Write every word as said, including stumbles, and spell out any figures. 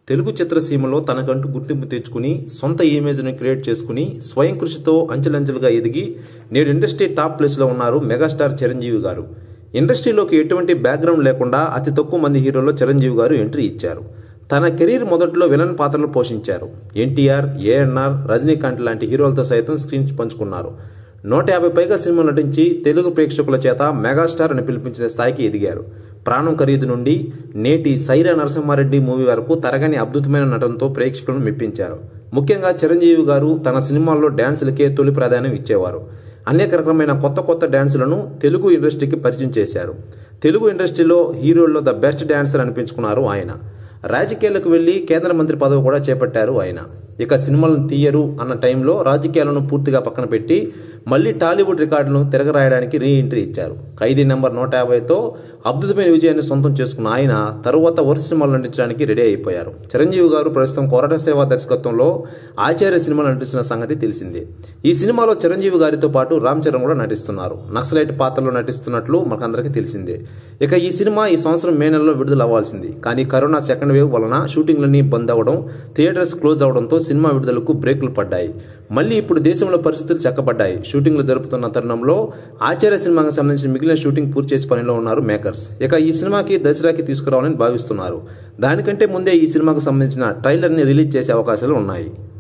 తెలుగు చిత్రసీమలో తనకంటూ గుర్తింపు తెచ్చుకుని సొంత ఇమేజ్ని క్రియేట్ చేసుకుని స్వయం కృషితో అంచెలంచెలుగా ఎదిగి నేడు ఇండస్ట్రీ టాప్ ప్లేస్లో ఉన్నారు మెగాస్టార్ చిరంజీవి గారు. ఇండస్ట్రీలోకి ఎటువంటి బ్యాక్గ్రౌండ్ లేకుండా అతి తక్కువ మంది హీరోల్లో చిరంజీవి గారు ఎంట్రీ ఇచ్చారు. తన కెరీర్ మొదట్లో విలన్ పాత్రలు పోషించారు. ఎన్టీఆర్, ఏఎన్ఆర్, రజనీకాంత్ లాంటి హీరోలతో సైతం స్క్రీన్ పంచుకున్నారు. నూట యాభై పైగా సినిమాలు నటించి తెలుగు ప్రేక్షకుల చేత మెగాస్టార్ అని పిలిపించిన స్థాయికి ఎదిగారు. ప్రాణం ఖరీదు నుండి నేటి సైరా నరసింహారెడ్డి మూవీ వరకు తరగని అద్భుతమైన నటనతో ప్రేక్షకులను మెప్పించారు. ముఖ్యంగా చిరంజీవి గారు తన సినిమాల్లో డ్యాన్సులకే తొలి ప్రాధాన్యం ఇచ్చేవారు. అనేక రకమైన కొత్త కొత్త డ్యాన్సులను తెలుగు ఇండస్ట్రీకి పరిచయం చేశారు. తెలుగు ఇండస్ట్రీలో హీరోల్లో ద బెస్ట్ డ్యాన్సర్ అనిపించుకున్నారు ఆయన. రాజకీయాలకు వెళ్లి కేంద్ర మంత్రి పదవి కూడా చేపట్టారు ఆయన. ఇక సినిమాలను తీయరు అన్న టైంలో రాజకీయాలను పూర్తిగా పక్కన పెట్టి మళ్లీ టాలీవుడ్ రికార్డులను తిరగరాయడానికి రీ ఎంట్రీ ఇచ్చారు. ఖైదీ నెంబర్ నూట యాభైతో అద్భుతమైన విజయాన్ని సొంతం చేసుకున్న ఆయన తరువాత వరుస సినిమాలు నటించడానికి రెడీ అయిపోయారు. చిరంజీవి గారు ప్రస్తుతం కొరట సేవ దర్శకత్వంలో ఆచార్య సినిమాలు నటిస్తున్న సంగతి తెలిసిందే. ఈ సినిమాలో చిరంజీవి గారితో పాటు రామ్ చరణ్ కూడా నటిస్తున్నారు. నక్సలైట్ పాత్రలో నటిస్తున్నట్లు మనకందరికీ తెలిసిందే. ఇక ఈ సినిమా ఈ సంవత్సరం మే నెలలో విడుదల అవ్వాల్సింది. కానీ కరోనా సెకండ్ వేవ్ వలన షూటింగ్లన్నీ బంద్ అవడం, థియేటర్స్ క్లోజ్ అవడంతో సినిమా విడుదలకు బ్రేకులు పడ్డాయి. మళ్లీ ఇప్పుడు దేశంలో పరిస్థితులు చక్కబడ్డాయి. షూటింగ్లు జరుపుతున్న తరుణంలో ఆచార్య సినిమాకి సంబంధించిన మిగిలిన షూటింగ్ పూర్తి చేసే పనిలో ఉన్నారు మేకర్స్. ఇక ఈ సినిమాకి దసరాకి తీసుకురావాలని భావిస్తున్నారు. దానికంటే ముందే ఈ సినిమాకు సంబంధించిన ట్రైలర్ని రిలీజ్ చేసే అవకాశాలు ఉన్నాయి.